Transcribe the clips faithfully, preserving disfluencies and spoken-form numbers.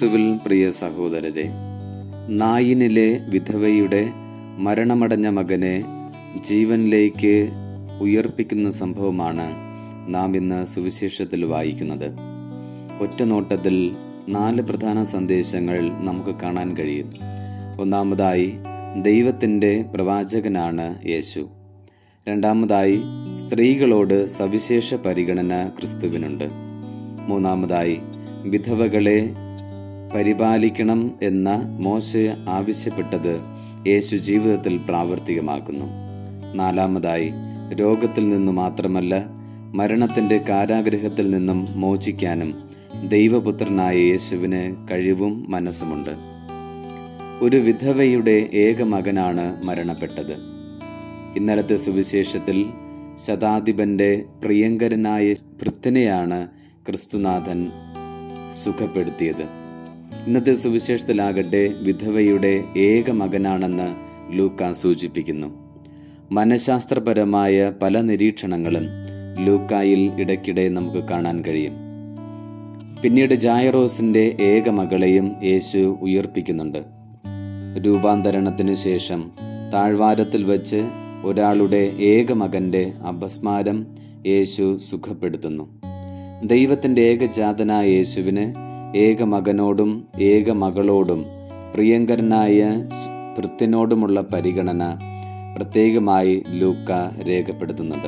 ക്രിസ്തുവിൽ പ്രിയ സഹോദരരെ, നായിനിലെ വിധവയുടെ മരണമടഞ്ഞ മകനെ ജീവനിലേക്ക് ഉയർപ്പിക്കുന്ന സംഭവമാണ് നാം ഇന്ന് സുവിശേഷത്തിൽ വായിക്കുന്നത്. ഒറ്റനോട്ടത്തിൽ നാല് പ്രധാന സന്ദേശങ്ങൾ നമുക്ക് കാണാൻ കഴിയും. ഒന്നാമതായി, ദൈവത്തിൻ്റെ പ്രവാചകനാണ് യേശു. രണ്ടാമതായി, സ്ത്രീകളോട് സവിശേഷ പരിഗണന ക്രിസ്തുവിനുണ്ട്. മൂന്നാമതായി, വിധവകളെ പരിപാലിക്കണം എന്ന മോശെ ആവശ്യപ്പെട്ടത് യേശു ജീവിതത്തിൽ പ്രാവർത്തികമാക്കുന്നു. നാലാമതായി, രോഗത്തിൽ നിന്നു മാത്രമല്ല മരണത്തിൻ്റെ കാരാഗൃഹത്തിൽ നിന്നും മോചിക്കാനും ദൈവപുത്രനായ യേശുവിന് കഴിവും മനസ്സുമുണ്ട്. ഒരു വിധവയുടെ ഏക മകനാണ് മരണപ്പെട്ടത്. ഇന്നലത്തെ സുവിശേഷത്തിൽ ശതാധിപന്റെ പ്രിയങ്കരനായ ഭൃത്യനെയാണ് ക്രിസ്തുനാഥൻ സുഖപ്പെടുത്തിയത്. ഇന്നത്തെ സുവിശേഷത്തിലാകട്ടെ വിധവയുടെ ഏക മകനാണെന്ന് ലൂക്ക സൂചിപ്പിക്കുന്നു. മനഃശാസ്ത്രപരമായ പല നിരീക്ഷണങ്ങളും ലൂക്കായിൽ ഇടയ്ക്കിടെ നമുക്ക് കാണാൻ കഴിയും. പിന്നീട് ജായറോസിന്റെ ഏക മകളെയും യേശു ഉയർപ്പിക്കുന്നുണ്ട്. രൂപാന്തരണത്തിന് ശേഷം താഴ്വാരത്തിൽ വച്ച് ഒരാളുടെ ഏക മകന്റെ അപസ്മാരം യേശു സുഖപ്പെടുത്തുന്നു. ദൈവത്തിന്റെ ഏകജാതനായ യേശുവിന് ഏക മകനോടും ഏക മകളോടും പ്രിയങ്കരനായ ഭൃത്യനോടുമുള്ള പരിഗണന പ്രത്യേകമായി ലൂക്ക രേഖപ്പെടുത്തുന്നുണ്ട്.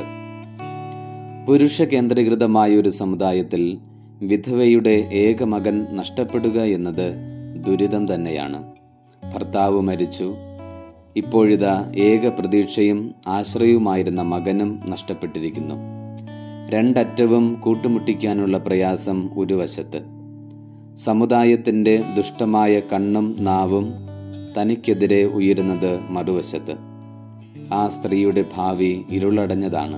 പുരുഷ കേന്ദ്രീകൃതമായ ഒരു സമുദായത്തിൽ വിധവയുടെ ഏക മകൻ നഷ്ടപ്പെടുക എന്നത് ദുരിതം തന്നെയാണ്. ഭർത്താവ് മരിച്ചു, ഇപ്പോഴിതാ ഏക പ്രതീക്ഷയും ആശ്രയവുമായിരുന്ന മകനും നഷ്ടപ്പെട്ടിരിക്കുന്നു. രണ്ടറ്റവും കൂട്ടുമുട്ടിക്കാനുള്ള പ്രയാസം ഒരു വശത്ത്, സമുദായത്തിൻ്റെ ദുഷ്ടമായ കണ്ണും നാവും തനിക്കെതിരെ ഉയരുന്നത് മറുവശത്ത്. ആ സ്ത്രീയുടെ ഭാവി ഇരുളടഞ്ഞതാണ്.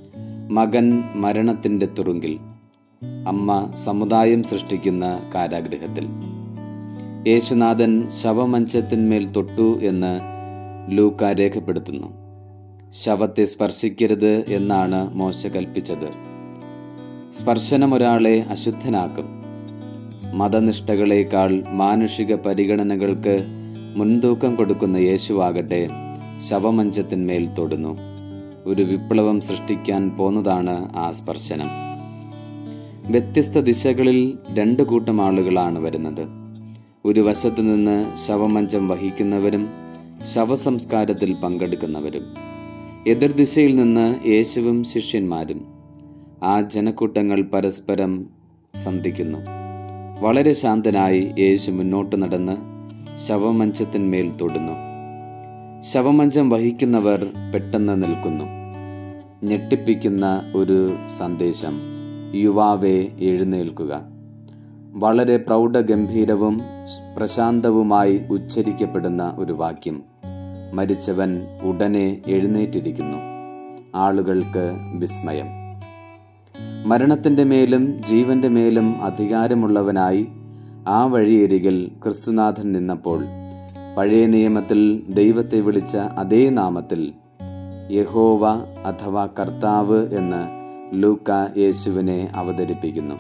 മകൻ മരണത്തിൻ്റെ തുറുങ്കിൽ, അമ്മ സമുദായം സൃഷ്ടിക്കുന്ന കാരാഗൃഹത്തിൽ. യേശുനാഥൻ ശവമഞ്ചത്തിന്മേൽ തൊട്ടു എന്ന് ലൂക്ക രേഖപ്പെടുത്തുന്നു. ശവത്തെ സ്പർശിക്കരുത് എന്നാണ് മോശെ കൽപ്പിച്ചത്. സ്പർശനം ഒരാളെ അശുദ്ധനാക്കും. മതനിഷ്ഠകളേക്കാൾ മാനുഷിക പരിഗണനകൾക്ക് മുൻതൂക്കം കൊടുക്കുന്ന യേശുവാകട്ടെ ശവമഞ്ചത്തിന്മേൽ തൊടുന്നു. ഒരു വിപ്ലവം സൃഷ്ടിക്കാൻ പോന്നതാണ് ആ സ്പർശനം. വ്യത്യസ്ത ദിശകളിൽ രണ്ടു കൂട്ടം ആളുകളാണ് വരുന്നത്. ഒരു വശത്തു നിന്ന് ശവമഞ്ചം വഹിക്കുന്നവരും ശവസംസ്കാരത്തിൽ പങ്കെടുക്കുന്നവരും. എതിർദിശയിൽ നിന്ന് യേശുവും ശിഷ്യന്മാരും. ആ ജനക്കൂട്ടങ്ങൾ പരസ്പരം സന്ധിക്കുന്നു. വളരെ ശാന്തനായി യേശു മുന്നോട്ട് നടന്ന് ശവമഞ്ചത്തിന്മേൽ തൊടുന്നു. ശവമഞ്ചം വഹിക്കുന്നവർ പെട്ടെന്ന് നിൽക്കുന്നു. ഞെട്ടിപ്പിക്കുന്ന ഒരു സന്ദേശം, യുവാവേ എഴുന്നേൽക്കുക. വളരെ പ്രൗഢഗംഭീരവും പ്രശാന്തവുമായി ഉച്ചരിക്കപ്പെടുന്ന ഒരു വാക്യം. മരിച്ചവൻ ഉടനെ എഴുന്നേറ്റിരിക്കുന്നു. ആളുകൾക്ക് വിസ്മയം. മരണത്തിന്റെ മേലും ജീവന്റെ മേലും അധികാരമുള്ളവനായി ആ വഴിയരികിൽ ക്രിസ്തുനാഥൻ നിന്നപ്പോൾ പഴയ നിയമത്തിൽ ദൈവത്തെ വിളിച്ച അതേ നാമത്തിൽ യഹോവ അഥവാ കർത്താവ് എന്ന് ലൂക്ക യേശുവിനെ അവതരിപ്പിക്കുന്നു.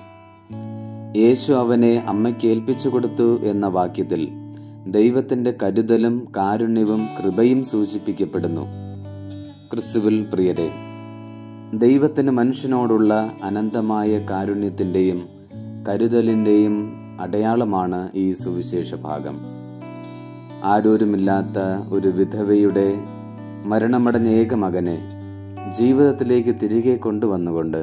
യേശു അവനെ അമ്മയ്ക്ക് ഏൽപ്പിച്ചു കൊടുത്തു എന്ന വാക്യത്തിൽ ദൈവത്തിന്റെ കരുതലും കാരുണ്യവും കൃപയും സൂചിപ്പിക്കപ്പെടുന്നു. ക്രിസ്തുവിൽ പ്രിയരെ, ദൈവത്തിന് മനുഷ്യനോടുള്ള അനന്തമായ കാരുണ്യത്തിന്റെയും കരുതലിന്റെയും അടയാളമാണ് ഈ സുവിശേഷ ഭാഗം. ആരോരുമില്ലാത്ത ഒരു വിധവയുടെ മരണമടഞ്ഞ ഏക മകനെ ജീവിതത്തിലേക്ക് തിരികെ കൊണ്ടുവന്നുകൊണ്ട്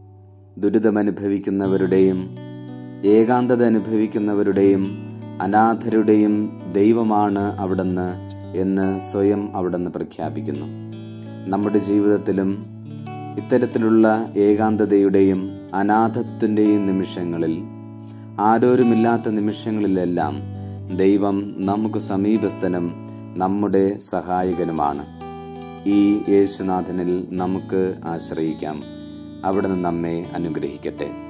ദുരിതമനുഭവിക്കുന്നവരുടെയും ഏകാന്തത അനുഭവിക്കുന്നവരുടെയും അനാഥരുടെയും ദൈവമാണ് അവിടുന്ന് എന്ന് സ്വയം അവിടുന്ന് പ്രഖ്യാപിക്കുന്നു. നമ്മുടെ ജീവിതത്തിലും ഇത്തരത്തിലുള്ള ഏകാന്തതയുടെയും അനാഥത്വത്തിൻ്റെയും നിമിഷങ്ങളിൽ, ആരോരുമില്ലാത്ത നിമിഷങ്ങളിലെല്ലാം ദൈവം നമുക്ക് സമീപസ്ഥനും നമ്മുടെ സഹായകനുമാണ്. ഈ യേശുനാഥനിൽ നമുക്ക് ആശ്രയിക്കാം. അവിടുന്ന് നമ്മെ അനുഗ്രഹിക്കട്ടെ.